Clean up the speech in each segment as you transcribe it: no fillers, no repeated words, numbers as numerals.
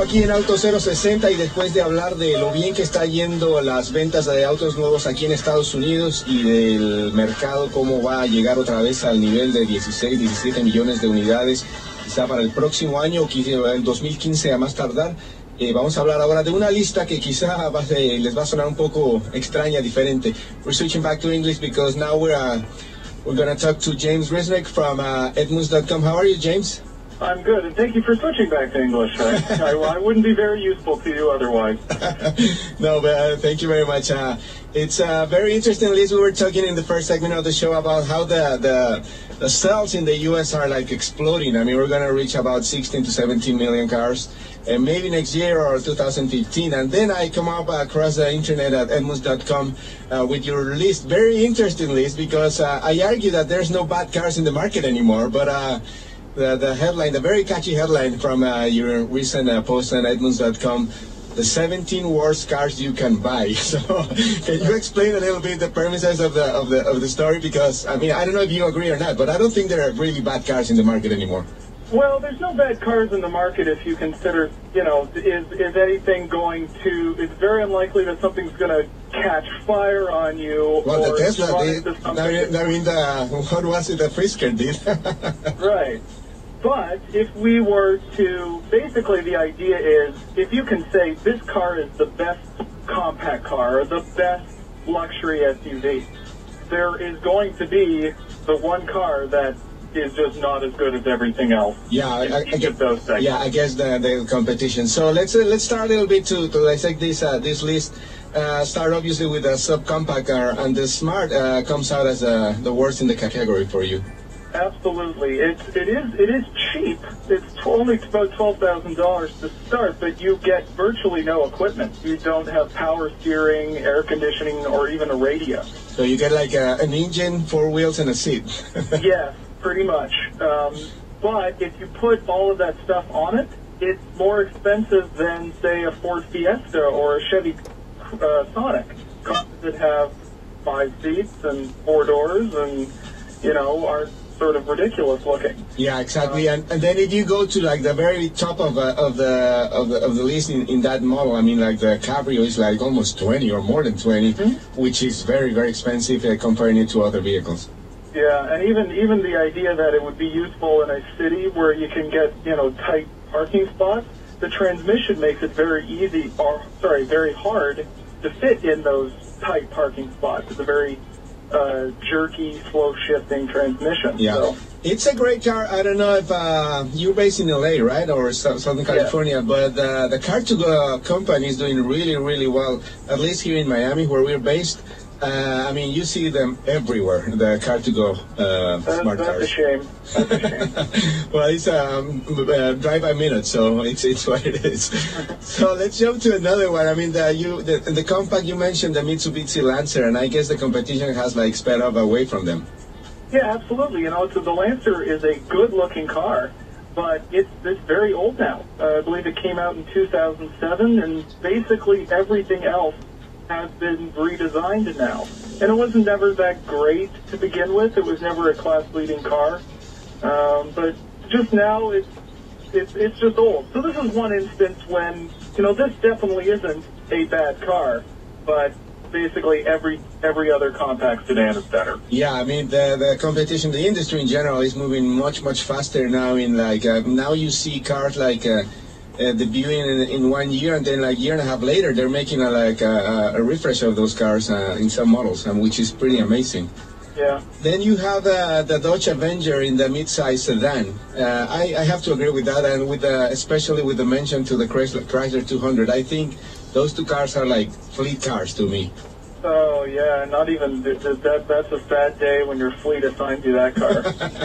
aquí en Auto 060 y después de hablar de lo bien que está yendo las ventas de autos nuevos aquí en Estados Unidos y del mercado, cómo va a llegar otra vez al nivel de 16, 17 millones de unidades, quizá para el próximo año o quizá el 2015 a más tardar. Vamos a hablar ahora de una lista que quizá les va a sonar un poco extraña, diferente. We're switching back to English because now we're going to talk to James Resnick from Edmunds.com. How are you, James? I'm good, and thank you for switching back to English. I wouldn't be very useful to you otherwise. No, but thank you very much. It's very interesting, Liz. We were talking in the first segment of the show about how the sales in the U.S. are like exploding. I mean, we're going to reach about 16 to 17 million cars, and maybe next year or 2015. And then I come up across the internet at Edmunds.com with your list. Very interesting list, because I argue that there's no bad cars in the market anymore, but the headline, the very catchy headline from your recent post on Edmunds.com, the 17 worst cars you can buy. So can you explain a little bit the premises of the story? Because, I mean, I don't know if you agree or not, but I don't think there are really bad cars in the market anymore. Well, there's no bad cars in the market if you consider, you know, is anything going to, it's very unlikely that something's going to catch fire on you. Well, or the Tesla did. What was it, the Frisker did? Right. But if we were to, basically the idea is, if you can say this car is the best compact car, or the best luxury SUV, there is going to be the one car that is just not as good as everything else. Yeah, I guess the competition. So let's start a little bit to dissect this this list. Start obviously with a subcompact car, and the Smart comes out as the worst in the category for you. Absolutely, it is cheap. It's only about $12,000 to start, but you get virtually no equipment. You don't have power steering, air conditioning, or even a radio. So you get like an engine, 4 wheels, and a seat. Yes, pretty much. But if you put all of that stuff on it, it's more expensive than, say, a Ford Fiesta or a Chevy Sonic. Cars that have 5 seats and 4 doors and, you know, are sort of ridiculous looking. Yeah, exactly. And then if you go to like the very top of the list in that model, I mean, like the Cabrio is like almost 20 or more than 20, which is very, very expensive comparing it to other vehicles. Yeah, and even the idea that it would be useful in a city where you can get, you know, tight parking spots, the transmission makes it very easy, or sorry, very hard to fit in those tight parking spots. It's a very jerky, slow-shifting transmission. Yeah, so. It's a great car. I don't know if you're based in LA, right, or Southern California, yeah. But the Car2Go company is doing really, really well, at least here in Miami, where we're based. I mean, you see them everywhere, the Car2Go smart cars. That's a shame. That's a shame. Well, it's drive by minute, so it's what it is. So let's jump to another one. I mean, the compact, you mentioned the Mitsubishi Lancer, and I guess the competition has like sped up away from them. Yeah, absolutely. You know, so the Lancer is a good-looking car, but it's very old now. I believe it came out in 2007, and basically everything else has been redesigned now. And it wasn't never that great to begin with. It was never a class-leading car. But just now, it's just old. So this is one instance when, you know, this definitely isn't a bad car, but basically every other compact sedan is better. Yeah, I mean, the competition, the industry in general is moving much, much faster now. In like, now you see cars like debuting in 1 year, and then like a year and a half later, they're making a refresh of those cars in some models, which is pretty amazing. Yeah. Then you have the Dodge Avenger in the mid-size sedan. I have to agree with that, and with especially with the mention to the Chrysler 200. I think those two cars are like fleet cars to me. Oh yeah, not even that's a sad day when your fleet assigns you that car.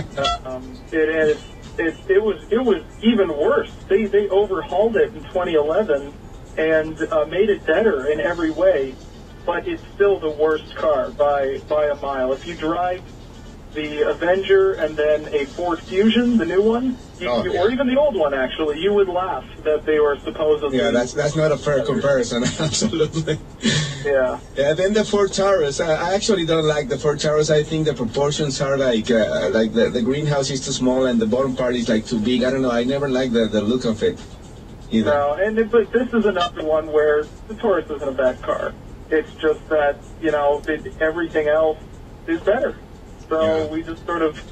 It was even worse. They overhauled it in 2011 and made it better in every way, but it's still the worst car by a mile. If you drive the Avenger and then a Ford Fusion, the new one, or even the old one, actually, you would laugh that they were supposedly... Yeah, that's not a fair comparison, absolutely. Yeah. Yeah. Then the Ford Taurus. I actually don't like the Ford Taurus. I think the proportions are like the greenhouse is too small and the bottom part is like too big. I don't know. I never liked the look of it. either. No, but this is another one where the Taurus isn't a bad car. It's just that, everything else is better. So we just sort of,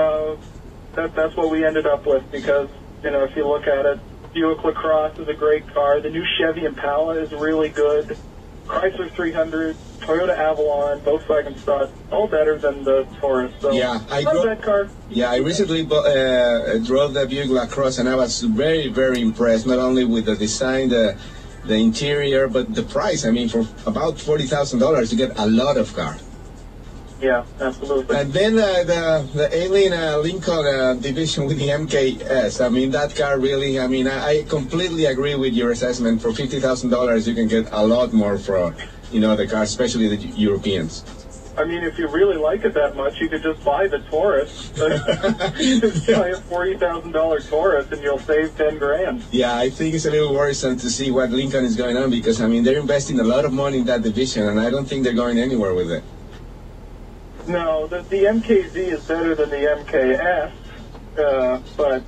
that's what we ended up with because, if you look at it, Buick LaCrosse is a great car. The new Chevy Impala is really good. Chrysler 300, Toyota Avalon, Volkswagen Strut, all better than the Taurus. So yeah, not a bad car. Yeah, I recently drove the Buick LaCrosse, and I was very, very impressed, not only with the design, the interior, but the price. I mean, for about $40,000, you get a lot of car. Yeah, absolutely. And then the Alien Lincoln division with the MKS. I mean, that car really, I completely agree with your assessment. For $50,000, you can get a lot more for, the car, especially the Europeans. I mean, if you really like it that much, you could just buy the Taurus. Just buy a $40,000 Taurus and you'll save 10 grand. Yeah, I think it's a little worrisome to see what Lincoln is going on because, they're investing a lot of money in that division, and I don't think they're going anywhere with it. No, the MKZ is better than the MKS, but,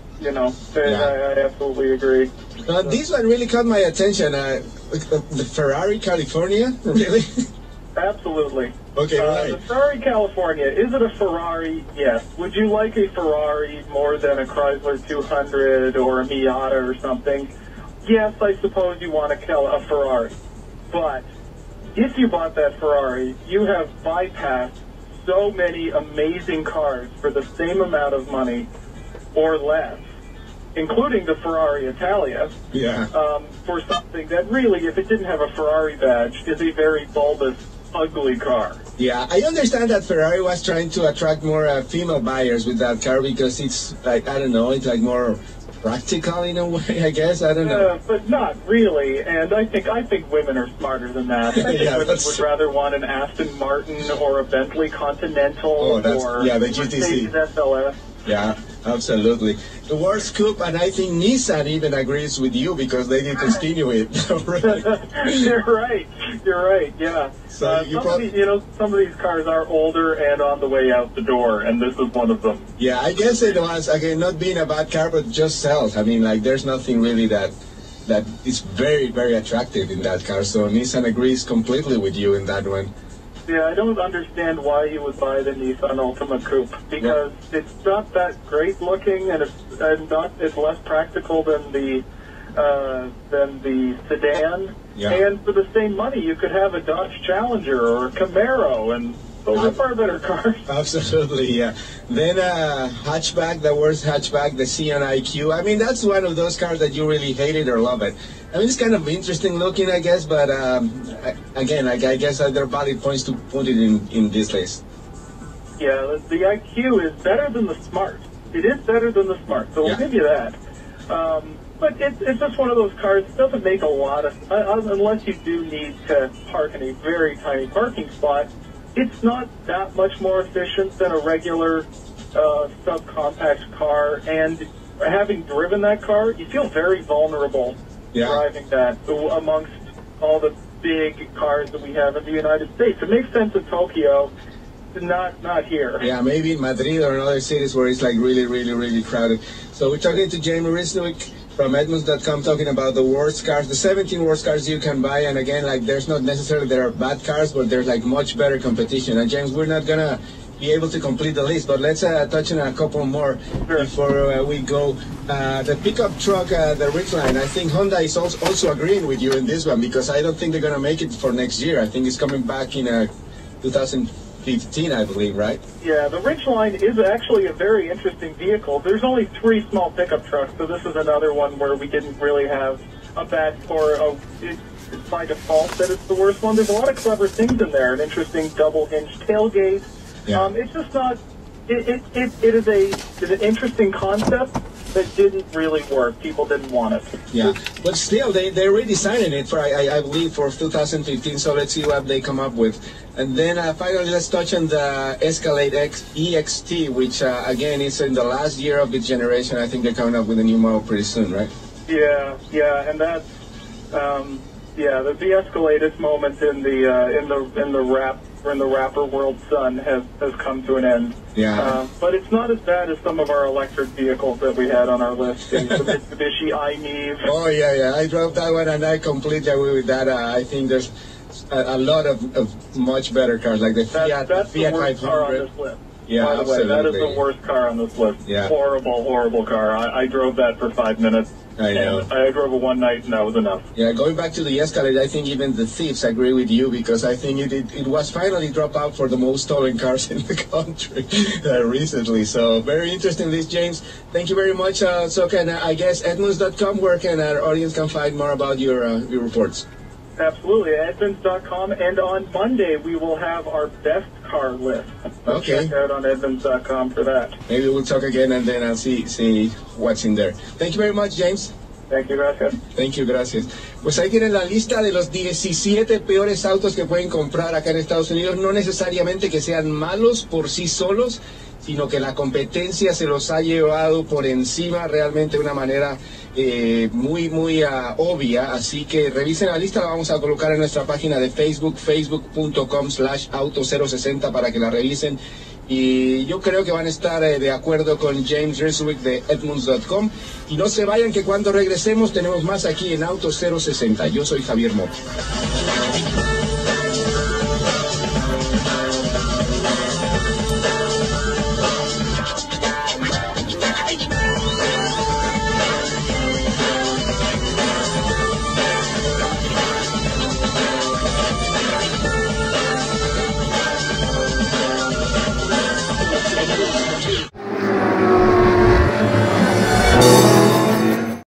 I absolutely agree. This one really caught my attention. The Ferrari California, really? Absolutely. Okay, right. The Ferrari California, is it a Ferrari? Yes. Would you like a Ferrari more than a Chrysler 200 or a Miata or something? Yes, I suppose you want a Ferrari. But if you bought that Ferrari, you have bypassed so many amazing cars for the same amount of money or less, including the Ferrari Italia, for something that really, if it didn't have a Ferrari badge, is a very bulbous, ugly car. Yeah, I understand that Ferrari was trying to attract more female buyers with that car because it's like, I don't know, it's like more practical in a way, I guess. I don't know. But not really. And I think women are smarter than that. I think women would rather want an Aston Martin or a Bentley Continental or the GTC. Mercedes SLS. Yeah, absolutely. The worst coupe, and I think Nissan even agrees with you because they did continue it. You're right. You're right. Yeah. So some of these cars are older and on the way out the door, and this is one of them. Yeah, I guess it was, again, not being a bad car, but just sells. I mean, like, there's nothing really that is very, very attractive in that car. So Nissan agrees completely with you in that one. Yeah, I don't understand why you would buy the Nissan Altima Coupe because it's not that great looking, and it's less practical than the sedan. Yeah. And for the same money, you could have a Dodge Challenger or a Camaro, and those are far better cars. Absolutely, yeah. Then hatchback, the worst hatchback, the Scion IQ. I mean, that's one of those cars that you really hate it or love it. I mean, it's kind of interesting looking, I guess, but again, I guess there are valid points to put it in this list. Yeah, the IQ is better than the Smart. It is better than the Smart, so we'll give you that. But it's just one of those cars that doesn't make a lot of, unless you do need to park in a very tiny parking spot, it's not that much more efficient than a regular subcompact car. And having driven that car, you feel very vulnerable driving that amongst all the big cars that we have in the United States. It makes sense in Tokyo, not here. Yeah, maybe in Madrid or in other cities where it's like really, really, really crowded. So we're talking to Jamie Risnick from Edmunds.com, talking about the worst cars, the 17 worst cars you can buy. And again, like, there's not necessarily there are bad cars, but there's like much better competition. And James, we're not gonna be able to complete the list, but let's touch on a couple more before we go. The pickup truck, the Ridgeline, I think Honda is also agreeing with you in this one because I don't think they're gonna make it for next year. I think it's coming back in 2015, I believe, right? Yeah, the Ridgeline is actually a very interesting vehicle. There's only 3 small pickup trucks, so this is another one where we didn't really have a bad score. It's by default that it's the worst one. There's a lot of clever things in there, an interesting double-hinged tailgate. Yeah. It's just not. It is an interesting concept that didn't really work. People didn't want it. Yeah, but still, they're redesigning it for I believe for 2015. So let's see what they come up with. And then finally, let's touch on the Escalade EXT, which again is in the last year of its generation. I think they're coming up with a new model pretty soon, right? Yeah, and that's the Escalade, this moment in the rap when the rapper world sun has come to an end. Yeah. But it's not as bad as some of our electric vehicles that we had on our list. The Mitsubishi i-Neve. Oh, yeah. I drove that one, and I completely agree with that. I think there's a lot of much better cars, like the Fiat, that's Fiat the worst 500. car on this list. Yeah, by the way, that is absolutely. the worst car on this list. Yeah. Horrible car. I drove that for 5 minutes. I know. And I drove it one night, and that was enough. Yeah, going back to the Escalade, I think even the thieves agree with you, because I think it was finally dropped out for the most stolen cars in the country recently. So very interesting list, James. Thank you very much. So can I guess Edmunds.com, where can our audience can find more about your reports? Absolutely, Edmunds.com, and on Monday we will have our best car list. So Okay. check out on Edmunds.com for that. Maybe we'll talk again, and then I'll see what's in there. Thank you very much, James. Thank you, gracias. Thank you, gracias. Pues ahí tienen la lista de los 17 peores autos que pueden comprar acá en Estados Unidos. No necesariamente que sean malos por sí solos, sino que la competencia se los ha llevado por encima realmente de una manera muy obvia. Así que revisen la lista, la vamos a colocar en nuestra página de Facebook, facebook.com/auto060, para que la revisen. Y yo creo que van a estar de acuerdo con James Risswick de Edmunds.com. Y no se vayan, que cuando regresemos tenemos más aquí en Auto 060. Yo soy Javier Mota.